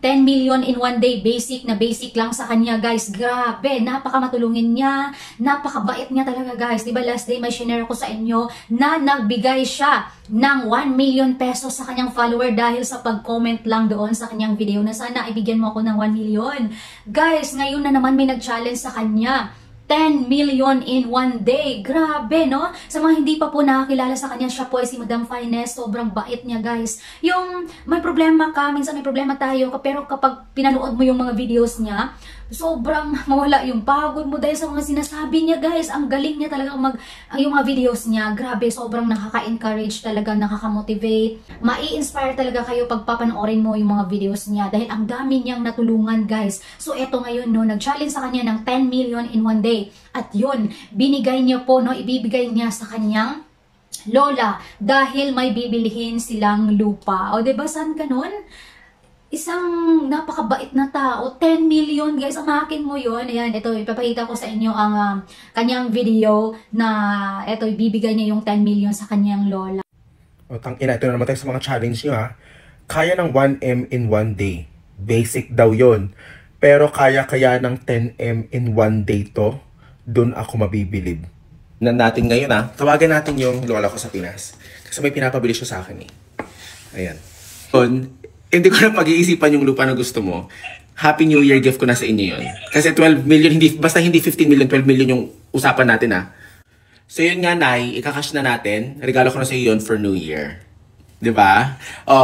10 million in one day. Basic na basic lang sa kanya, guys. Grabe, napakamatulungin niya. Napakabait niya talaga, guys. Diba last day may share ko sa inyo na nagbigay siya ng 1 million pesos sa kanyang follower dahil sa pag-comment lang doon sa kanyang video na sana ibigyan mo ako ng 1 million. Guys, ngayon na naman may nag-challenge sa kanya. 10 million in one day. Grabe, no? Sa mga hindi pa po nakakilala sa kanya, siya po ay si Madam Finest. Sobrang bait niya, guys. Yung may problema ka, minsan may problema tayo, pero kapag pinanood mo yung mga videos niya, sobrang mawala yung pagod mo dahil sa mga sinasabi niya, guys. Ang galing niya talaga yung mga videos niya. Grabe, sobrang nakaka-encourage talaga, nakaka-motivate. Mai-inspire talaga kayo pag papanoorin mo yung mga videos niya dahil ang dami niyang natulungan, guys. So, eto ngayon, no, nag-challenge sa kanya ng 10 million in one day. At yun, binigay niya po, no, ibibigay niya sa kanyang lola dahil may bibilihin silang lupa. O, diba, saan ka nun? Isang napakabait na tao, 10 million, guys, amakin mo yun. Ayan, ito, ipapakita ko sa inyo ang kanyang video na ito, ibibigay niya yung 10 million sa kanyang lola. O, tangina, ito na naman tayo sa mga challenge nyo, ha. Kaya ng 1M in one day. Basic daw yon. Pero kaya ng 10M in one day to, dun ako mabibilib. Natin ngayon, ha. Tawagan natin yung lola ko sa Pinas. Kasi may pinapabili siya sa akin, eh. Ayan. Hindi ko na pag-iisipan yung lupa na gusto mo. Happy New Year gift ko na sa inyo yun. Kasi 12 million, basta hindi 15 million, 12 million yung usapan natin, ha. So yun nga, Nay, ikakash na natin. Regalo ko na sa iyo yun for New Year. Diba?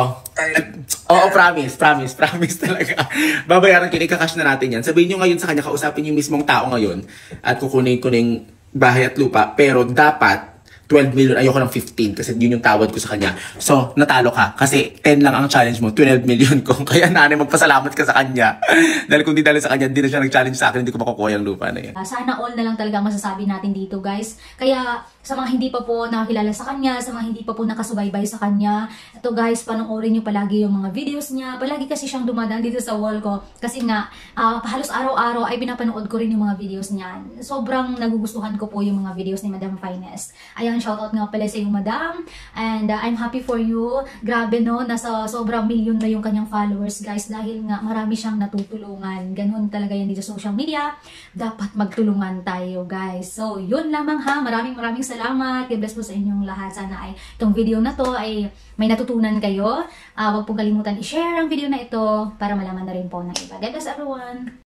Promise talaga. Babayaran ko, ikakash na natin yan. Sabihin nyo ngayon sa kanya, kausapin yung mismong tao ngayon at kukunin ko ng bahay at lupa. Pero dapat 12 million, ayoko ng 15 kasi yun yung tawad ko sa kanya. So, natalo ka. Kasi 10 lang ang challenge mo, 12 million ko. Kaya nanay, magpasalamat ka sa kanya. Dahil kung di dahil sa kanya, hindi na siya nag-challenge sa akin, hindi ko makukuha yung lupa na yan. Sana all na lang talaga masasabi natin dito, guys. Kaya sa mga hindi pa po nakakilala sa kanya, sa mga hindi pa po nakasubaybay sa kanya, ito guys, panoorin nyo palagi yung mga videos niya. Palagi kasi siyang dumadaan dito sa wall ko. Kasi nga, halos araw-araw ay pinapanood ko rin yung mga videos niya. Sobrang nagugustuhan ko po yung mga videos ni Madam Finest. Ayan, shoutout nga pala sa iyo, Madam. And I'm happy for you. Grabe, no? Nasa sobrang million na yung kanyang followers, guys. Dahil nga marami siyang natutulungan. Ganun talaga yan dito sa social media. Dapat magtulungan tayo, guys. So, yun lamang ha. Maraming salamat. God bless po sa inyong lahat. Sana ay itong video na to ay may natutunan kayo. Huwag pong kalimutan i-share ang video na ito para malaman na rin po ng iba. God bless everyone!